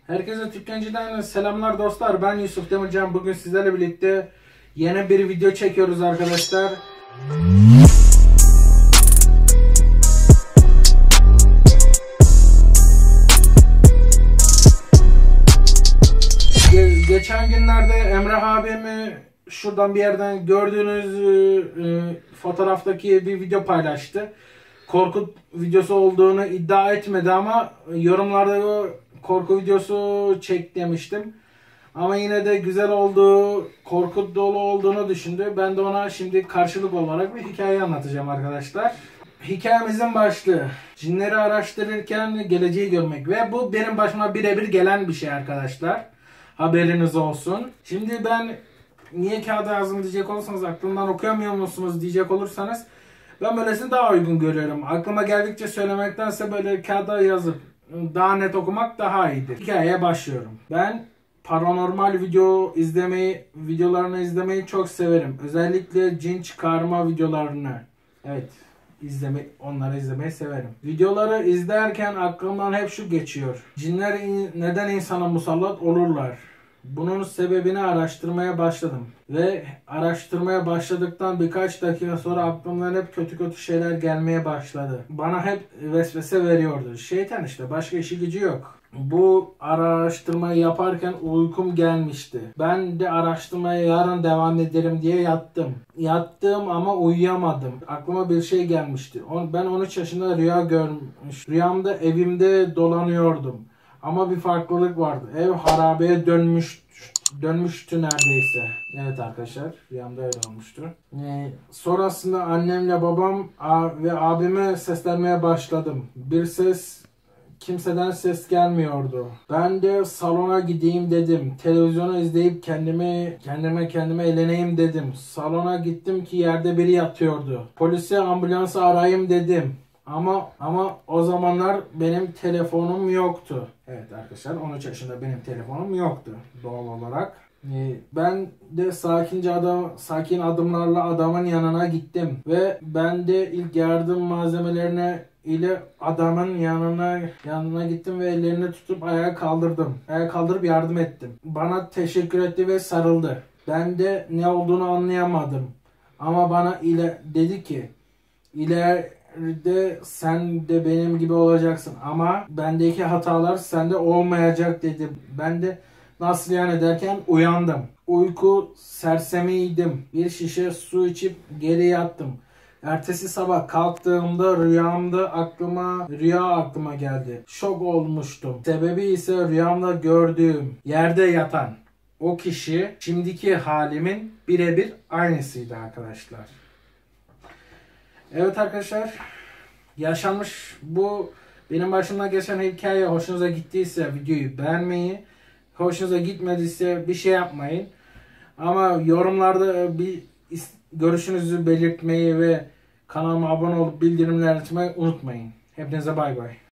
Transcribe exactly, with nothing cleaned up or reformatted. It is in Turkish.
Herkese Tükkenci'den selamlar dostlar. Ben Yusuf Demircan. Bugün sizlerle birlikte yeni bir video çekiyoruz arkadaşlar. Ge geçen günlerde Emrah abimi şuradan bir yerden gördüğünüz e, fotoğraftaki bir video paylaştı. Korku videosu olduğunu iddia etmedi ama yorumlarda korku videosu çek demiştim. Ama yine de güzel olduğu, korku dolu olduğunu düşündü. Ben de ona şimdi karşılık olarak bir hikaye anlatacağım arkadaşlar. Hikayemizin başlığı: cinleri araştırırken geleceği görmek. Ve bu benim başıma birebir gelen bir şey arkadaşlar. Haberiniz olsun. Şimdi ben niye kağıda yazdım diyecek olursanız, aklımdan okuyamıyor musunuz diyecek olursanız, ben böylesini daha uygun görüyorum. Aklıma geldikçe söylemektense böyle kağıda yazıp daha net okumak daha iyidir. Hikayeye başlıyorum. Ben paranormal video izlemeyi, videolarını izlemeyi çok severim. Özellikle cin çıkarma videolarını. Evet, izleme, onları izlemeyi severim. Videoları izlerken aklımdan hep şu geçiyor: cinler in, neden insana musallat olurlar? Bunun sebebini araştırmaya başladım. Ve araştırmaya başladıktan birkaç dakika sonra aklımdan hep kötü kötü şeyler gelmeye başladı. Bana hep vesvese veriyordu. Şeytan işte, başka işi gücü yok. Bu araştırmayı yaparken uykum gelmişti. Ben de araştırmaya yarın devam ederim diye yattım. Yattım ama uyuyamadım. Aklıma bir şey gelmişti. Ben on üç yaşında rüya görmüş. Rüyamda evimde dolanıyordum. Ama bir farklılık vardı. Ev harabeye dönmüş, dönmüştü neredeyse. Evet arkadaşlar, rüyamda öyle olmuştu. Ee, sonrasında annemle babam ve abime seslenmeye başladım. Bir ses, kimseden ses gelmiyordu. Ben de salona gideyim dedim. Televizyonu izleyip kendime kendime kendime eğleneyim dedim. Salona gittim ki yerde biri yatıyordu. Polise, ambulansı arayayım dedim. Ama ama o zamanlar benim telefonum yoktu. Evet arkadaşlar, on üç yaşında benim telefonum yoktu doğal olarak. Ee, ben de sakince adam, sakin adımlarla adamın yanına gittim ve ben de ilk yardım malzemelerine ile adamın yanına yanına gittim ve ellerini tutup ayağa kaldırdım. Ayağa kaldırıp yardım ettim. Bana teşekkür etti ve sarıldı. Ben de ne olduğunu anlayamadım. Ama bana ile dedi ki, ileride sen de benim gibi olacaksın ama bendeki hatalar sende olmayacak dedi. Ben de nasıl yani derken uyandım. Uyku sersemiydim. Bir şişe su içip geri yattım. Ertesi sabah kalktığımda rüyamda aklıma rüya aklıma geldi. Şok olmuştum. Sebebi ise rüyamda gördüğüm yerde yatan o kişi şimdiki halimin birebir aynısıydı arkadaşlar. Evet arkadaşlar, yaşanmış bu benim başımdan geçen hikaye hoşunuza gittiyse videoyu beğenmeyi, hoşunuza gitmediyse bir şey yapmayın. Ama yorumlarda bir görüşünüzü belirtmeyi ve kanalıma abone olup bildirimleri açmayı unutmayın. Hepinize bay bay.